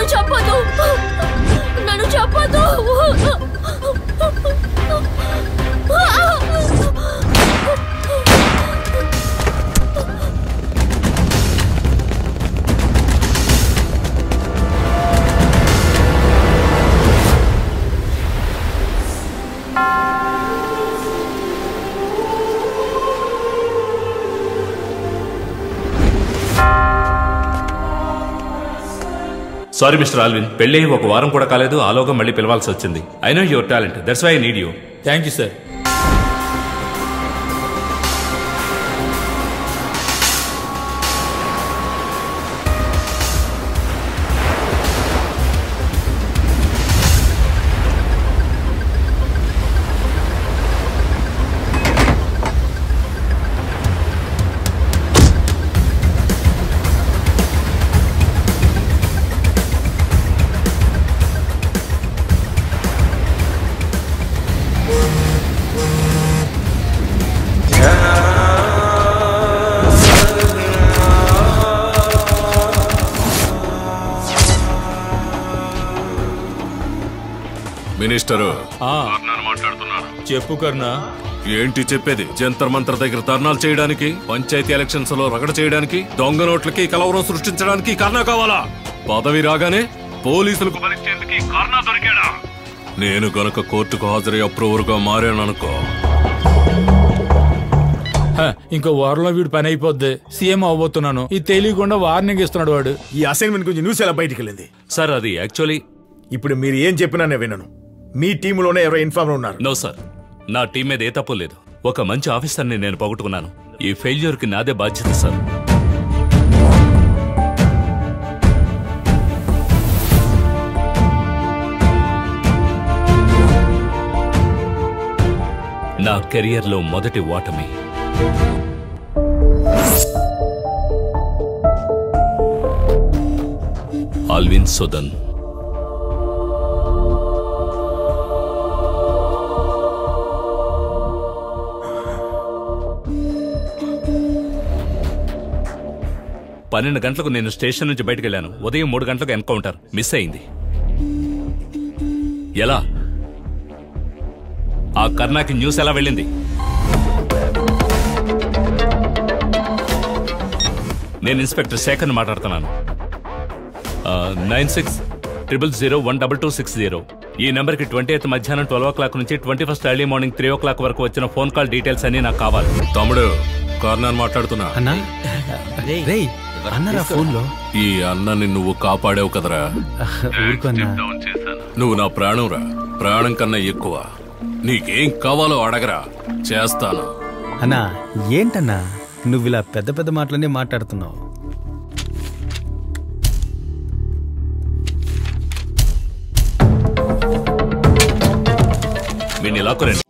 చంపొద్దు, నన్ను చంపొద్దు. Sorry mister Alvin, పెళ్లి ఒక వారం కూడా కాలేదు, ఆలోగా మళ్ళీ పిలవాల్సి వచ్చింది. I know your talent, that's why I need you. Thank you sir. Minister చెప్పు కర్ణా. ఏంటి చెప్పేది? జంతర్ మంతర్ దగ్గర ధర్నాలు చేయడానికి, పంచాయతీ ఎలక్షన్స్ లో రగడ చేయడానికి, దొంగ నోట్లకి కలవరం సృష్టించడానికి కారణం కావాలా? పదవి రాగానే పోలీసులకు బలిచ్చేందుకు కారణం దొరికాడా? నేను గనక కోర్టుకు హాజరై అప్రూవర్ గా మారాననుకో, ఇంకో వారంలో వీడు పని అయిపోద్ది. సీఎం అవబోతున్నాను, ఇది తెలియకుండా వార్నింగ్ ఇస్తున్నాడు వాడు. ఈ అసైన్మెంట్ గురించి న్యూస్ ఎలా బయటికి వెళ్ళింది? సార్ అది యాక్చువల్లీ ఇప్పుడు మీరు ఏం చెప్పినా నేను వినను. మీ టీంలోనే ఎవరో ఇన్ఫార్మర్ ఉన్నారు. నో సార్, నా టీం మీద ఏ తప్పు లేదు. ఒక మంచి ఆఫీసర్ని నేను పోగొట్టుకున్నాను. ఈ ఫెయిల్యూర్ కి నాదే బాధ్యత సార్. నా కెరియర్లో మొదటి ఓటమి. ఆల్విన్ సుదన్. పన్నెండు గంటలకు నేను స్టేషన్ నుంచి బయటకు వెళ్ళాను. ఉదయం 3 గంటలకు ఎన్కౌంటర్ మిస్ అయింది. ఎలా? ఆ కర్ణాకి న్యూస్ ఎలా వెళ్ళింది? నేను ఇన్స్పెక్టర్ శేఖర్ మాట్లాడుతున్నాను. 9600012260. ఈ నెంబర్కి 28th మధ్యాహ్నం 12 o'clock నుంచి 21st ఎర్లీ మార్నింగ్ 3 o'clock వరకు వచ్చిన ఫోన్ కాల్ డీటెయిల్స్ అన్ని నాకు కావాలి. తమ్ముడు కర్ణన్ మాట్లాడుతున్నా. ఈ అన్నని నువ్వు కాపాడావు కదరా. నువ్వు నా ప్రాణంరా, ప్రాణం కన్నా ఎక్కువ. నీకేం కావాలో అడగరా, చేస్తాను. అన్నా ఏంటన్నా నువ్వు ఇలా పెద్ద పెద్ద మాటలనే మాట్లాడుతున్నావు? వీడిని లాక్కురండి.